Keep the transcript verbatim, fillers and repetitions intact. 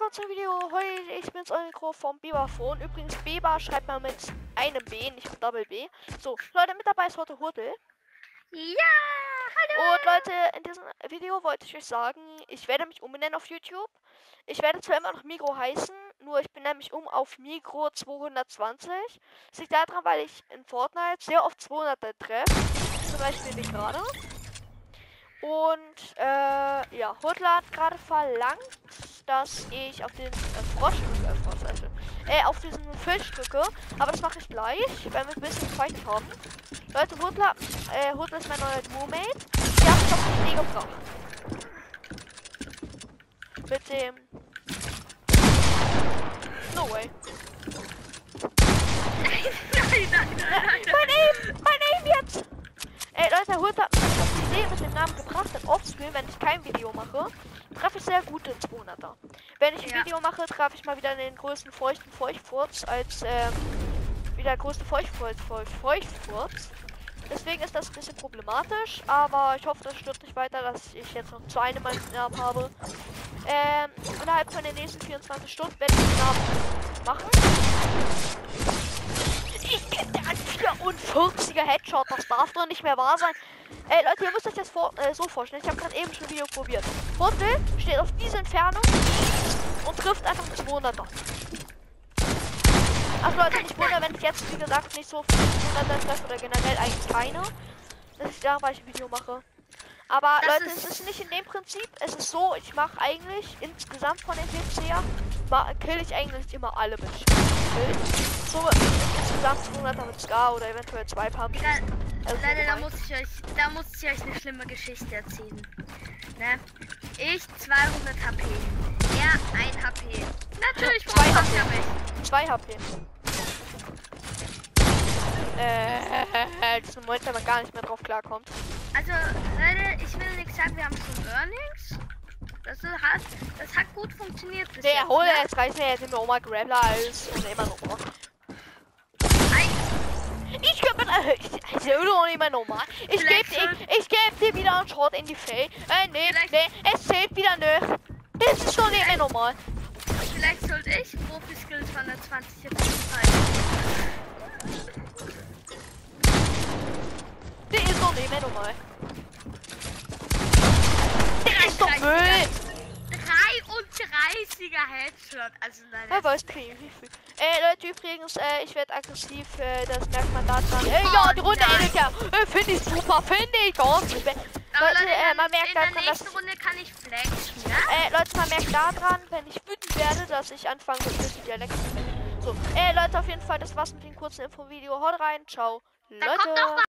willkommen zum Video. Heute, ich bin's, euer Mikro vom Biberphone. Übrigens, Biber schreibt man mit einem B, nicht mit Doppel B. So, Leute, mit dabei ist heute Hurtel. Ja, hallo. Und Leute, in diesem Video wollte ich euch sagen, ich werde mich umbenennen auf YouTube. Ich werde zwar immer noch Migro heißen, nur ich bin nämlich um auf Migro zweihundertzwanzig. Das liegt daran, weil ich in Fortnite sehr oft zweihundert treffe. Zum Beispiel wie gerade. Und äh, ja, Hurtel hat gerade verlangt, dass ich auf den äh, Frosch drücke, äh, Frosch, also, äh, auf diesen Fisch drücke. Aber das mache ich gleich, weil wir ein bisschen Fight haben. Leute, Hurtel, äh, Hurtel ist mein neuer Duo-Mate. Die hat mich auf die Idee gebracht. Mit dem... No way. Nein, nein, nein, nein. Mein Aim! Mein Aim jetzt! Ey, Leute, Hurtel hat mich auf die Idee mit dem Namen gebracht, dass Offscreen, wenn ich kein Video mache, treffe ich sehr gut den zweihunderter. Wenn ich ein Ja. Video mache, treffe ich mal wieder den größten feuchten Feuchtfurz als, ähm, wieder der größte Feuchtfurz, Feucht, Feuchtfurz. Deswegen ist das ein bisschen problematisch, aber ich hoffe, das stört nicht weiter, dass ich jetzt noch zwei in meinem Namen habe. Ähm, innerhalb von den nächsten vierundzwanzig Stunden werde ich den Namen machen. Ich krieg einen vierundvierziger Headshot, das darf doch nicht mehr wahr sein. Ey Leute, ihr müsst euch das vor, äh, so vorstellen, ich habe gerade eben schon ein Video probiert. Hurtel steht auf diese Entfernung und trifft einfach einen zweihunderter. Also Leute, nicht wundern, wenn ich jetzt, wie gesagt, nicht so viele zweihunderter treffe oder generell eigentlich keine. Das ist da, weil ich ein Video mache. Aber Das Leute, ist es ist nicht in dem Prinzip. Es ist so, ich mache eigentlich insgesamt von den P C her, kill ich eigentlich immer alle mit Schild. So insgesamt zweihunderter mit Scar oder eventuell zwei Pumps. Da, Also Leute, da gemein. muss ich euch, da muss ich euch eine schlimme Geschichte erzählen. Ne? Ich zweihundert H P, er ein H P. Natürlich Zwei braucht H er P. mich. zwei H P. Äh, das ist ein Moment, wenn man gar nicht mehr drauf klarkommt. Also, Leute, ich will nichts sagen, wir haben schon Earnings. Das hat, das hat gut funktioniert bis Der jetzt, hole ne? jetzt reicht mir jetzt immer Oma Grappler als und immer noch. Nein, Ich gebe ich, ich doch nicht mehr normal. Ich gebe Vielleicht ich, ich geb dir wieder einen Shot in die Face. Äh, nee, Vielleicht- nee, es zählt wieder nicht. Das ist doch nicht mehr normal. vielleicht sollte ich Profi-Skill zweihundertzwanzig jetzt zeigen. Das ist doch nicht mehr normal. Das ist doch Müll. dreiunddreißiger Headshot, also nein. Ja, weiß kriegen wie viel. Äh, Leute, übrigens, äh, ich werde aggressiv, äh, das merkt man da dran. Äh, ja, die Runde nein. endet ja. Äh, finde ich super, finde ich ganz. Leute, Aber Leute, äh, man in merkt der daran, dass... nächsten Runde kann ich flexen, ne? Äh, Leute, man merkt daran, wenn ich wütend werde, dass ich anfange mit bisschen Dialekt zu sprechen. So, äh, Leute, auf jeden Fall, das war's mit dem kurzen Infovideo. Haut rein, ciao, Da kommt noch Leute. was.